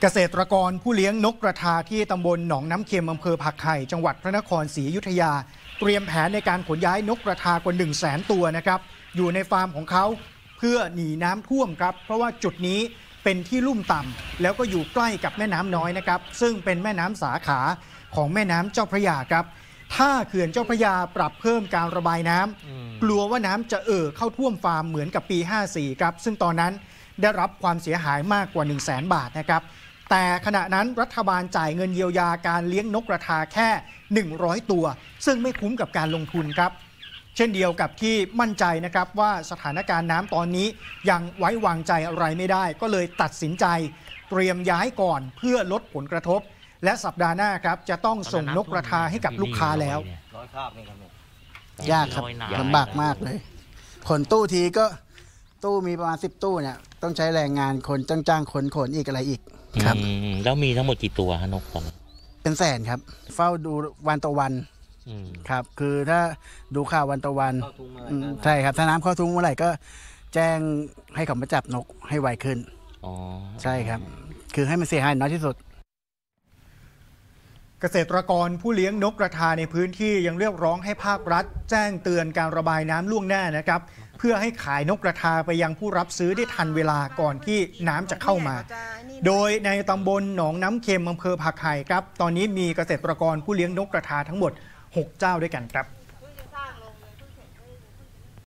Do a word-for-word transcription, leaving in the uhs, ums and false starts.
เกษตรกรผู้เลี้ยงนกกระทาที่ตำบลหนองน้ำเค็มอำเภอผักไห่จังหวัดพระนครศรีอยุธยาเตรียมแผนในการขนย้ายนกกระทากว่า หนึ่งแสน ตัวนะครับอยู่ในฟาร์มของเขาเพื่อหนีน้ำท่วมครับเพราะว่าจุดนี้เป็นที่ลุ่มต่ำแล้วก็อยู่ใกล้กับแม่น้ำน้อยนะครับซึ่งเป็นแม่น้ำสาขาของแม่น้ำเจ้าพระยาครับถ้าเขื่อนเจ้าพระยาปรับเพิ่มการระบายน้ำกลัวว่าน้ำจะเอ่อเข้าท่วมฟาร์มเหมือนกับปีห้าสี่ครับซึ่งตอนนั้นได้รับความเสียหายมากกว่า หนึ่งแสน บาทนะครับแต่ขณะนั้นรัฐบาลจ่ายเงินเยียวยาการเลี้ยงนกกระทาแค่หนึ่งร้อยตัวซึ่งไม่คุ้มกับการลงทุนครับเช่นเดียวกับที่มั่นใจนะครับว่าสถานการณ์น้ำตอนนี้ยังไว้วางใจอะไรไม่ได้ก็เลยตัดสินใจเตรียมย้ายก่อนเพื่อลดผลกระทบและสัปดาห์หน้าครับจะต้องส่งนกกระทาให้กับลูกค้าแล้วยากครับลำบากมากเลยขนตู้ทีก็ตู้มีประมาณสิบตู้เนี่ยต้องใช้แรงงานคนจ้างจ้างคนขนอีกอะไรอีกครับแล้วมีทั้งหมดกี่ตัวฮะนกตอนนี้เป็นแสนครับเฝ้าดูวันต่อวันครับคือถ้าดูข่าววันต่อวันใช่ครับถ้าน้ำเข้าทุ่งเมื่อไหร่ก็แจ้งให้เขามาจับนกให้ไวขึ้นอ๋อใช่ครับคือให้มันเสียหายน้อยที่สุดเกษตรกรผู้เลี้ยงนกกระทาในพื้นที่ยังเรียกร้องให้ภาครัฐแจ้งเตือนการระบายน้ำล่วงหน้านะครับเพื่อให้ขายนกกระทาไปยังผู้รับซื้อได้ทันเวลาก่อนที่น้ำจะเข้ามาโดยในตำบลหนองน้ำเค็มอำเภอผักไห่ครับตอนนี้มีเกษตรกรผู้เลี้ยงนกกระทาทั้งหมดหกเจ้าด้วยกันครับ